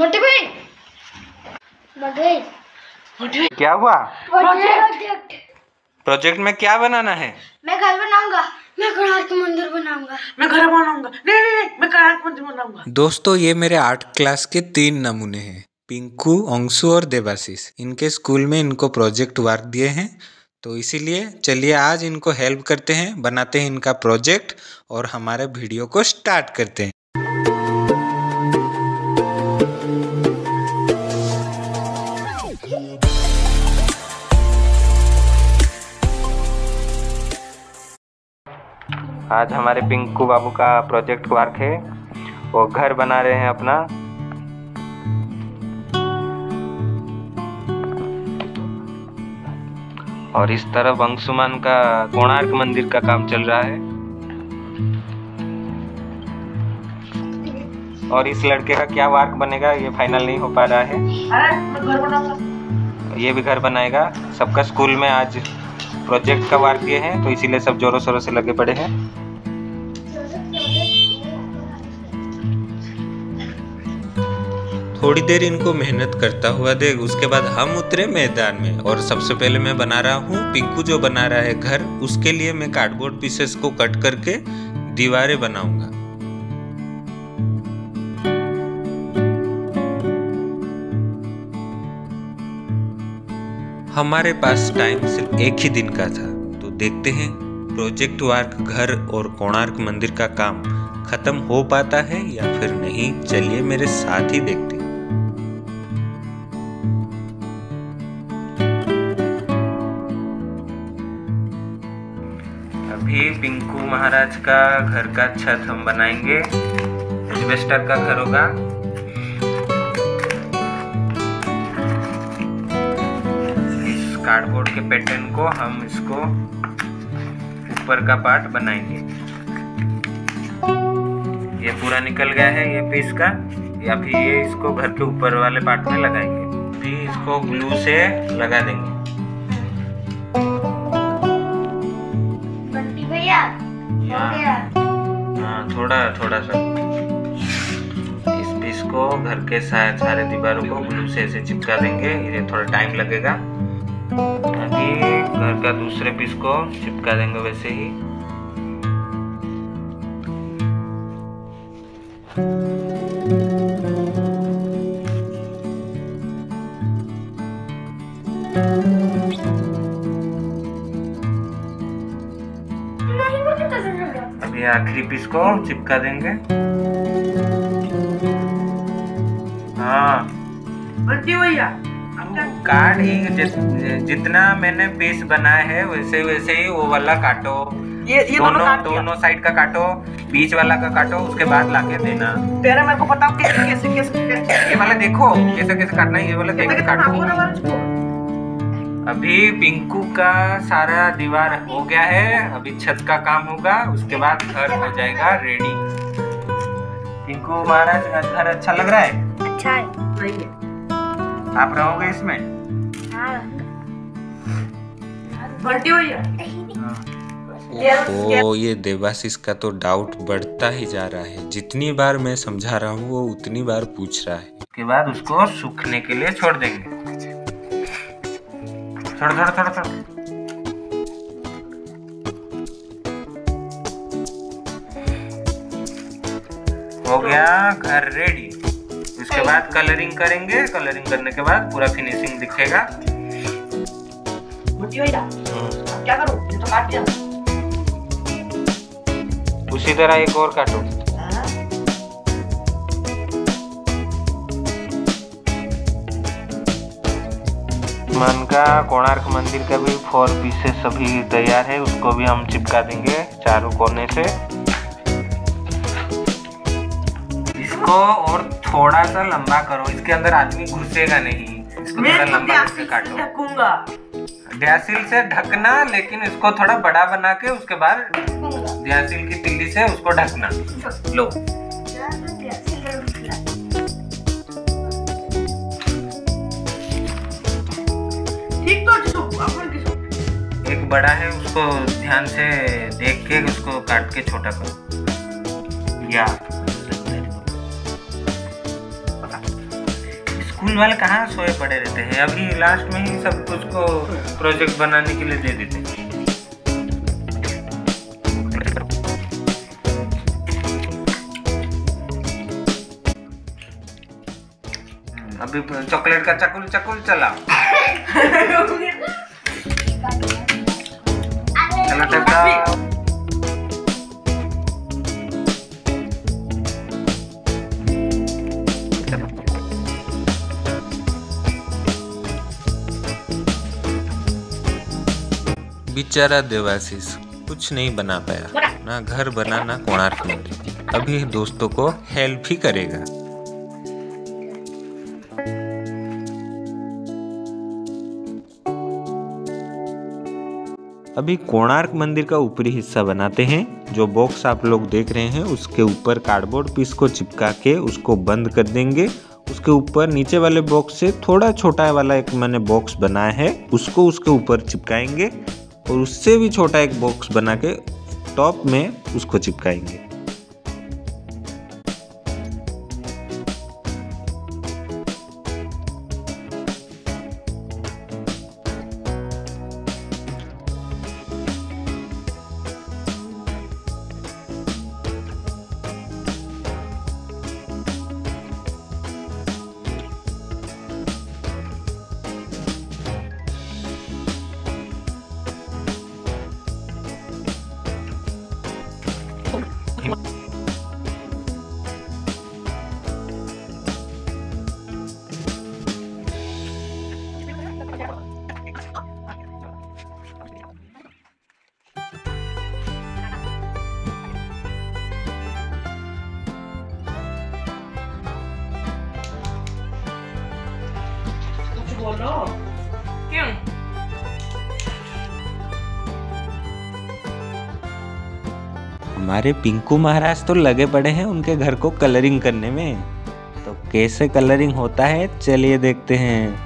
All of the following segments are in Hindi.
मोटी भाई, मोटी भाई, क्या हुआ? प्रोजेक्ट प्रोजेक्ट में क्या बनाना है? मैं घर बनाऊंगा, मैं कोणार्क मंदिर बनाऊंगा, मैं घर बनाऊंगा। नहीं, मैं कोणार्क मंदिर बनाऊंगा। दोस्तों, ये मेरे 8 क्लास के 3 नमूने हैं, पिंकू, अंशु और देवाशीष। इनके स्कूल में इनको प्रोजेक्ट वर्क दिए हैं, तो इसीलिए चलिए आज इनको हेल्प करते हैं, बनाते हैं इनका प्रोजेक्ट और हमारे वीडियो को स्टार्ट करते हैं। आज हमारे पिंकू बाबू का प्रोजेक्ट वर्क है, वो घर बना रहे हैं अपना। और इस तरफ अंशुमान का कोणार्क मंदिर का काम चल रहा है। और इस लड़के का क्या वर्क बनेगा ये फाइनल नहीं हो पा रहा है। अरे मैं घर बनाऊंगा। ये भी घर बनाएगा। सबका स्कूल में आज प्रोजेक्ट का वर्क दिए हैं, तो इसीलिए सब जोरों शोरों से लगे पड़े हैं। थोड़ी देर इनको मेहनत करता हुआ देख, उसके बाद हम उतरे मैदान में। और सबसे पहले मैं बना रहा हूँ, पिंकू जो बना रहा है घर, उसके लिए मैं कार्डबोर्ड पीसेस को कट करके दीवारें बनाऊंगा। हमारे पास टाइम सिर्फ एक ही दिन का था, तो देखते हैं प्रोजेक्ट वर्क घर और कोणार्क मंदिर का काम खत्म हो पाता है या फिर नहीं। चलिए मेरे साथ ही देखते हैं। अभी पिंकू महाराज का घर का छत हम बनाएंगे। एस्बेस्टर का घर होगा। इस कार्डबोर्ड के पैटर्न को हम इसको ऊपर का पार्ट बनाएंगे। ये पूरा निकल गया है ये पीस का। अभी ये इसको घर के ऊपर वाले पार्ट में लगाएंगे। अभी इसको ग्लू से लगा देंगे। भैया हो गया। हाँ, थोड़ा सा इस पीस को घर के सारे दीवारों को ग्लू से ऐसे चिपका देंगे। ये थोड़ा टाइम लगेगा। अभी घर का दूसरे पीस को चिपका देंगे वैसे ही। अभी आखिरी पीस को चिपका देंगे। हाँ, भैया कार्ड ही जितना मैंने पीस बनाया है वैसे ही वो वाला काटो। ये दोनों साइड का काटो, बीच वाला का काटो, उसके बाद लाके देना। तेरे मेरे को बताओ कैसे ये वाला देखो कैसे काटना है। ये वाला देख के काटो। अभी पिंकू का सारा दीवार हो गया है। अभी छत का काम होगा, उसके बाद घर हो जाएगा रेडी। पिंकू महाराज का घर अच्छा लग रहा है? अच्छा है। सही है। आप रहोगे इसमें? हाँ। बंटी भैया ओ, ये देवाशीष का तो डाउट बढ़ता ही जा रहा है। जितनी बार मैं समझा रहा हूँ वो उतनी बार पूछ रहा है। उसके बाद उसको सूखने के लिए छोड़ देंगे। थोड़ा। हो गया घर रेडी। उसके बाद कलरिंग करेंगे। कलरिंग करने के बाद पूरा फिनिशिंग दिखेगा। बंटी भैया अब क्या करूं? ये तो काट दिया। उसी तरह एक और काटो। मन का कोणार्क मंदिर का भी 4 पीसेस अभी तैयार है, उसको भी हम चिपका देंगे चारों कोने से। इसको और थोड़ा सा लंबा करो, इसके अंदर आदमी घुसेगा नहीं। इसको थोड़ा लंबा करके काटो। ढकूंगा। ड्यासिल से ढकना, लेकिन इसको थोड़ा बड़ा बना के उसके बाद ड्यासिल की तिल्ली से उसको ढकना। लो ठीक तो एक बड़ा है, उसको ध्यान से देख के उसको काट के छोटा करो। या स्कूल वाले कहाँ सोए पड़े रहते हैं, अभी लास्ट में ही सब कुछ को प्रोजेक्ट बनाने के लिए दे देते हैं। अभी चॉकलेट का चकुल चकुल चलाओ। चलो चलाओ। बेचारा देवाशीष कुछ नहीं बना पाया, ना घर बना ना कोणार्क मंदिर। अभी दोस्तों को हेल्प ही करेगा। अभी कोणार्क मंदिर का ऊपरी हिस्सा बनाते हैं। जो बॉक्स आप लोग देख रहे हैं उसके ऊपर कार्डबोर्ड पीस को चिपका के उसको बंद कर देंगे। उसके ऊपर नीचे वाले बॉक्स से थोड़ा छोटा वाला एक मैंने बॉक्स बनाया है, उसको उसके ऊपर चिपकाएंगे और उससे भी छोटा एक बॉक्स बना के टॉप में उसको चिपकाएंगे। बोलो क्यों? हमारे पिंकू महाराज तो लगे पड़े हैं उनके घर को कलरिंग करने में। तो कैसे कलरिंग होता है चलिए देखते हैं।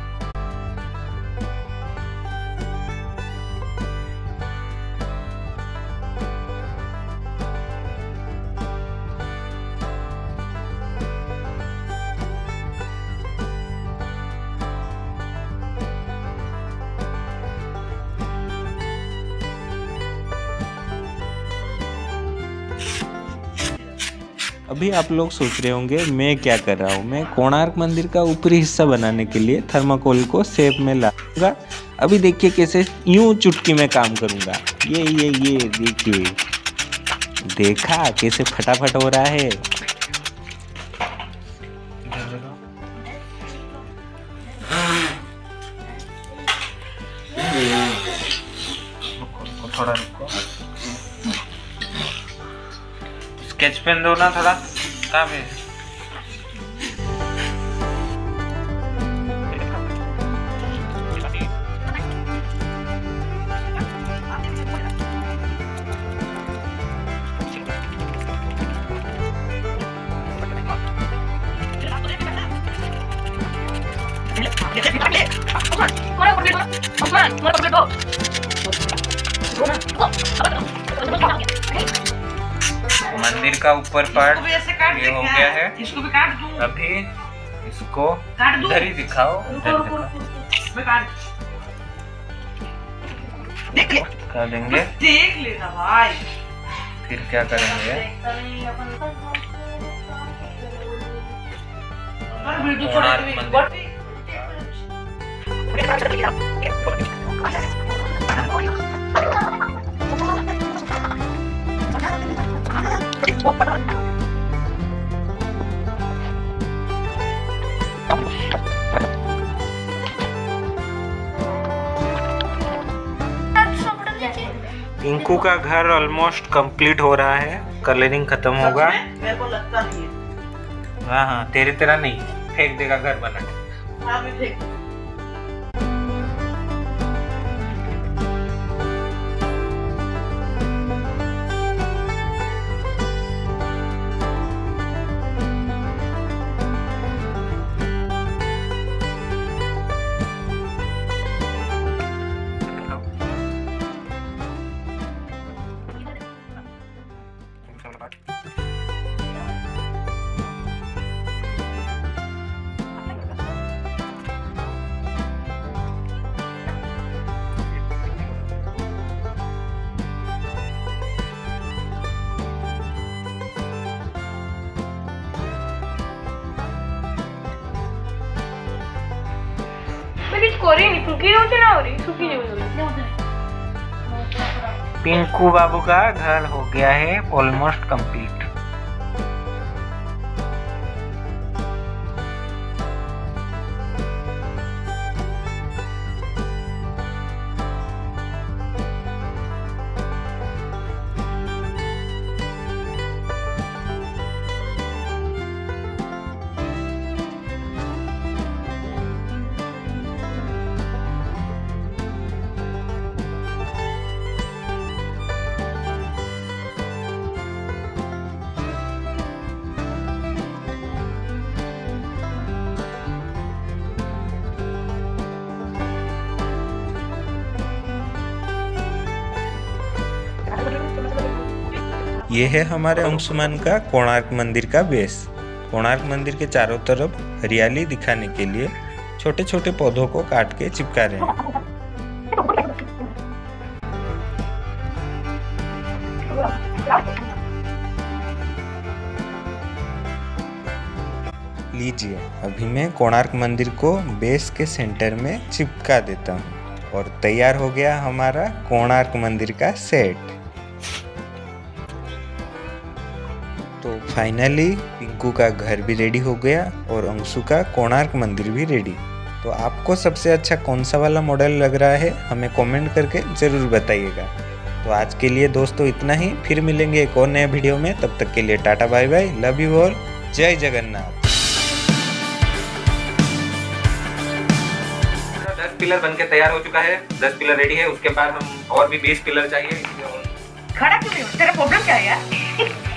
अभी आप लोग सोच रहे होंगे मैं क्या कर रहा हूँ। मैं कोणार्क मंदिर का ऊपरी हिस्सा बनाने के लिए थर्माकोल को शेप में लाऊंगा। अभी देखिए कैसे यूं चुटकी में काम करूंगा। ये देखिए, देखा कैसे फटाफट हो रहा है। थोड़ा रुको, स्केच पेन दो ना थोड़ा। कहाँ पे? मंदिर का ऊपर पार्ट ये हो गया है। इसको भी काट दूं। अभी इसको काट दूं। इधर ही दिखाओ, इधर दिखाओ। मैं काट देख ले, कर देंगे। देख लेना भाई। फिर क्या करेंगे? और वीडियो छोड़ के पिंकू का घर ऑलमोस्ट कंप्लीट हो रहा है, कलरिंग खत्म होगा। मेरे को लगता नहीं है। हाँ, तेरी तरह नहीं फेंक देगा घर बना के। हाँ, मैं फेंक दूं। से बीच कोरी नहीं सूखी नहीं ना हो रही सूखी नहीं हो रही पिंकू बाबू का घर हो गया है ऑलमोस्ट कंप्लीट। ये है हमारे अंशुमान का कोणार्क मंदिर का बेस। कोणार्क मंदिर के चारों तरफ हरियाली दिखाने के लिए छोटे छोटे पौधों को काट के चिपका रहे हैं। लीजिए, अभी मैं कोणार्क मंदिर को बेस के सेंटर में चिपका देता हूँ और तैयार हो गया हमारा कोणार्क मंदिर का सेट। तो फाइनली पिंकू का घर भी रेडी हो गया और अंशु का कोणार्क मंदिर भी रेडी। तो आपको सबसे अच्छा कौन सा वाला मॉडल लग रहा है हमें कमेंट करके ज़रूर बताइएगा। तो आज के लिए दोस्तों इतना ही, फिर मिलेंगे एक और नए वीडियो में। तब तक के लिए tata bye bye, love you all, जय जगन्नाथ। 10 पिलर बनके तैयार हो चुका है, 10 पिलर रेडी है। उसके बाद हम और भी 20 पिलर चाहिए। खड़ा क्यों नहीं हो? तेरा प्रॉब्लम क्या है यार?